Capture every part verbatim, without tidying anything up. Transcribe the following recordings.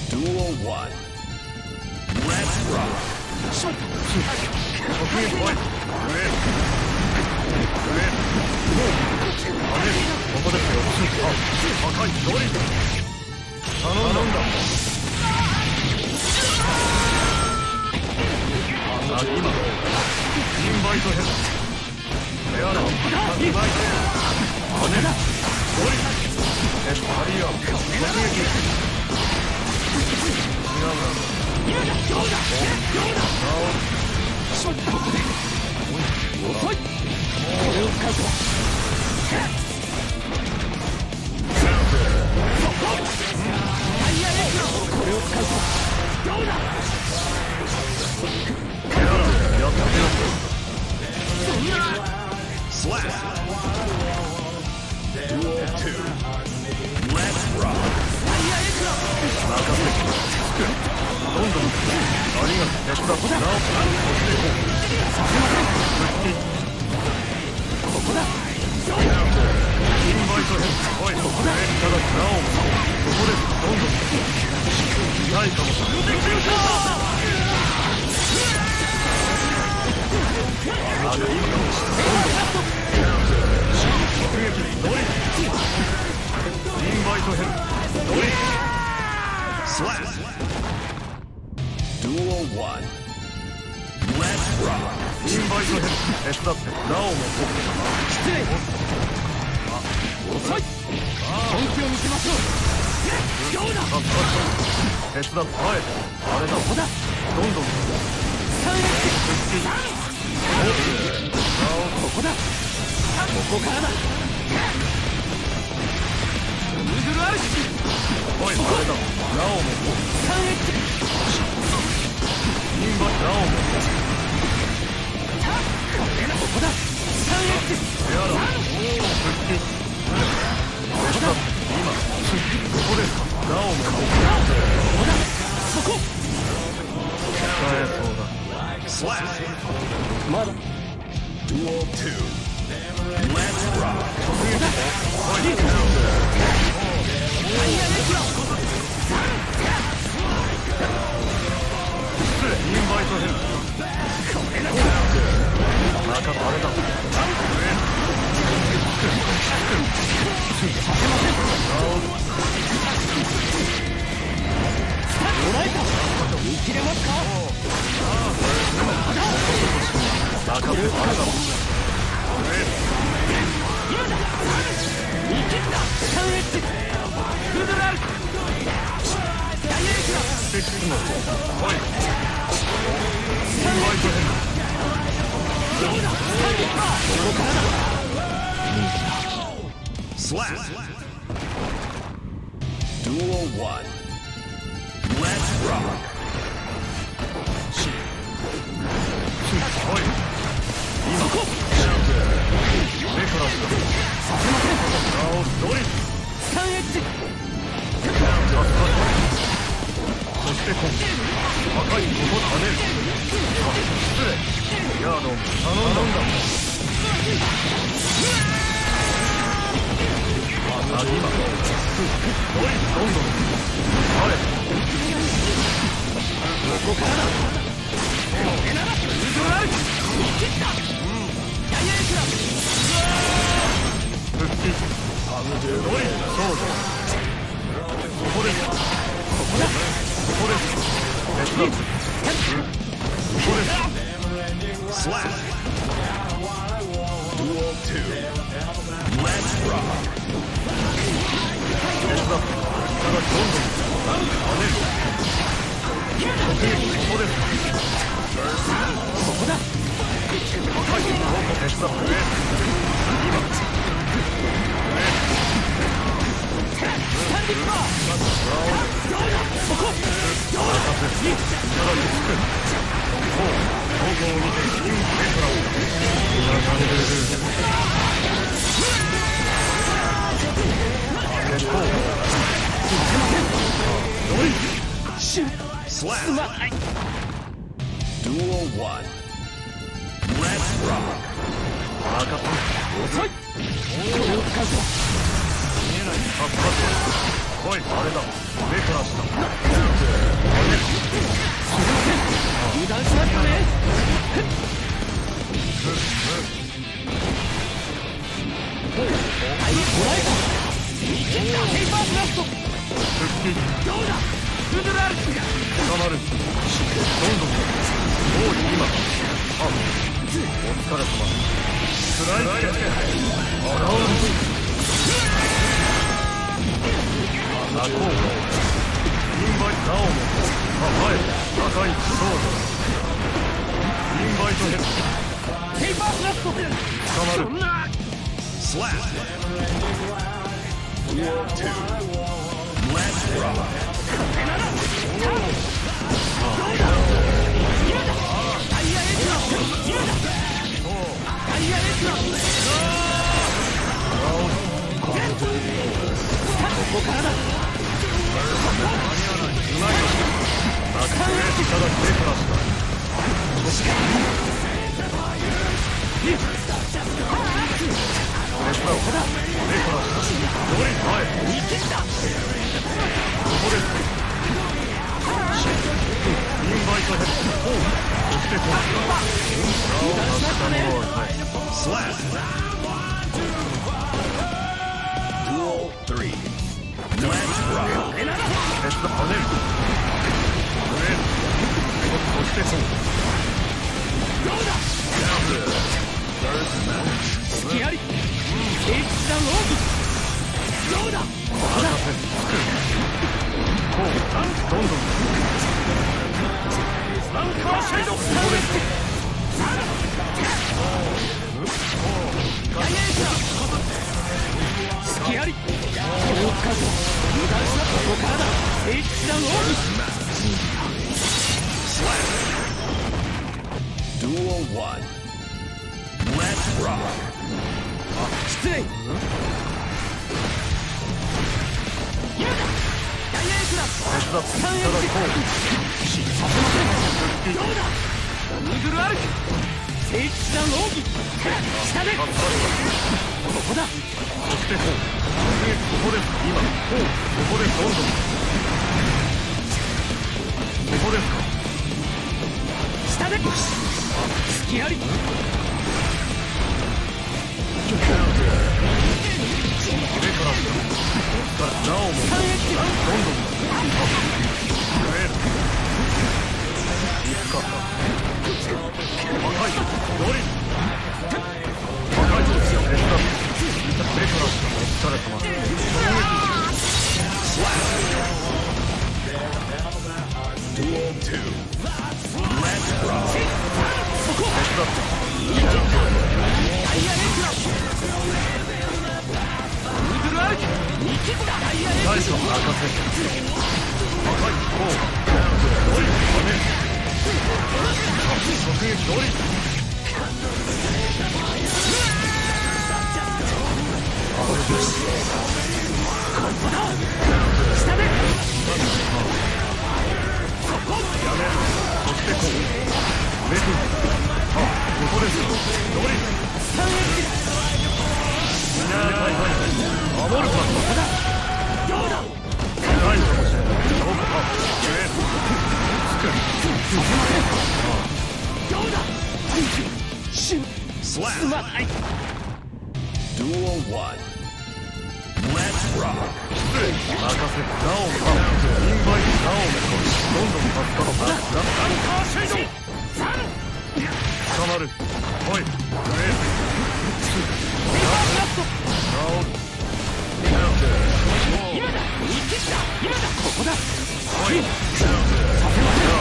Duel one. Let's rock. 直撃来い。上へ。上へ。あれ、ここですよ。あ、破壊ドリル。頼んだんだ。あ、今。インバイトヘッド。レアラ。インバイト。あれだ。ドリル。え、バリア。直撃。違うな。どうだどうだどうだしまったここで遅いこれを使うぞタイヤエクロこれを使うぞどうだやっためろそんなスラッシュ Duel two. Let's rock. タイヤエクロ任せてどんどんありがとう手伝ってなおそしていこうさせません復帰ここだインバイトヘッドおいここだただなおここですどんどん痛いかもしれないあれいいかもしれないどんどん直撃ドリルインバイトヘッドドリルスラッシュDuel one. Let's rock. インバイトヘッド手伝ってなおも失礼遅い本気を見せましょうどうだ手伝ってあえてあれだここだどんどんさんエッジ復帰ここだここからだウズルアルシおいあれだなおもさんエッジインバイトなおもここださんエッジやだ復帰ここだ今ここですかなおもここだそこ使えそうだスラッシュまだ Duel two. Let's rock. ここだおいタイヤレクロインバイトヘルこれだ中あれださせませんもらえた見切れますか中あれだ見切ったサンエッジフードラルダイエレクロセクシのおいサンエッジどうだサンエッジここからだ Slash. Duel one. Let's rock. おい今こ目からさせません青ドリルサンエッジそして今赤いここ跳ねる失礼ヤード頼んだんだあ今ドリルどんどんあれここからだ俺ならウズドラウチ切ったダイヤエクラ復帰ドリルそうだここですここだここです手伝ってここです Slash. Duel two. Let's rock. 手伝ってただどんどん跳ねるここですここだ赤いどうも手伝って今スタンディッパーそこ任せいただきつくもう方向を見てインペトラを流れる結構すいませんドリルシュッすまない Duel one. Let's rock. 分かった遅いこれを使うぞ見えない発発おいあれだ目から下どうだフドラル捕まるどんどんもう今あお疲れ様スライスケアラウンドナコーインバイナオモ構え赤いソードインバイトヘッドペーパースラット捕まる Slap. Duel two. Let's rock. Slap. Duel three. Let's rock. そしてそうどうだ隙あり聖騎士団奥義どうだここだこうどんどんアンカーシャイドここです隙あり大数無駄したここからだ聖騎士団奥義Duel one. Let's rock. 失礼。やだ。ダイヤエクラ。三エクラ。させません。どうだ。イーグルアルク。聖騎士団奥義。下で。ここだ。そしてこう。ここです。今。こう。ここでどんどん。ここですか。下で。隙あり。上からなおもどんどんいくか若いドリル若い手伝って上からお疲れ様Duel two. Let's rock. そこ手伝っていいダイヤエクライーグルアルキ見切ったダイヤエクラ大将任せ赤いこうドリル跳ね直撃ドリルあれですここだ下でやめるそしてこうメトあここですドリル三エッジみんな守るかここだどうだないかもしれないどこかええつくどうだシュッすまない Duel one. Let's rock. 失礼任せなおかインバイトなおもどんどん助かるかランカーシェイド捕まるおいグレース今だ見切った今だここだおいさせません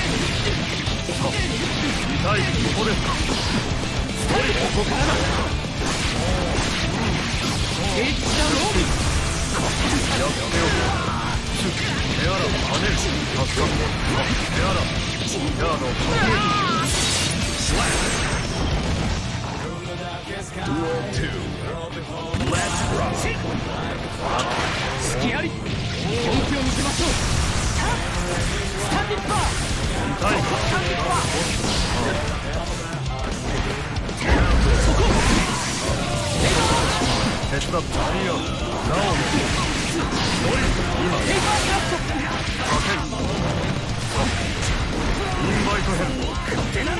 痛いここですかおいここからだ聖騎士団ロービーやってよ手洗う跳ねる助かって手洗うヤードを直撃Duel two. Let's rock. 隙あり本気を見せましょうスタンディッパースタンディッパーそこ手伝ってありよなおもドリル今ペーパークラフトかけるインバイトヘル手なら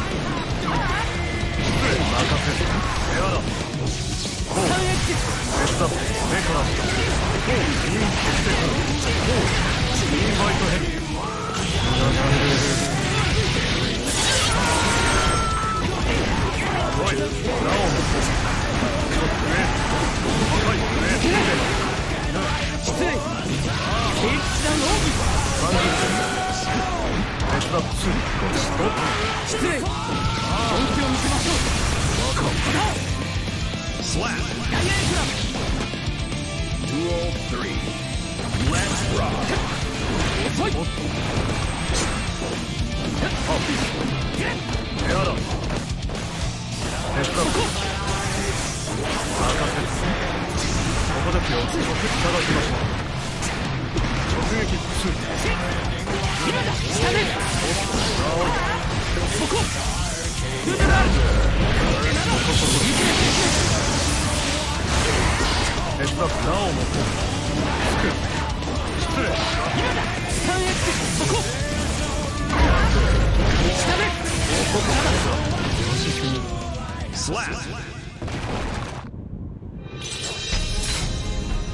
任せるエアだこう手伝って目から下こうインしてくるこうだ。少しと失礼。本気を見せましょう。 若っ Slap. ダイヤエクラ Duel three. Let's rock. 遅い。 エアだ。手伝う。任せる。ここですよ。お聞きいただきましょう。直撃する。 今だ。下でそこルテラル手伝う。なおもつく。失礼。 今だ。スタンエックそこ下で Slap.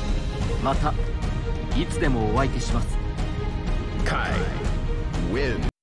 またいつでもお相手します。 Kai. Win.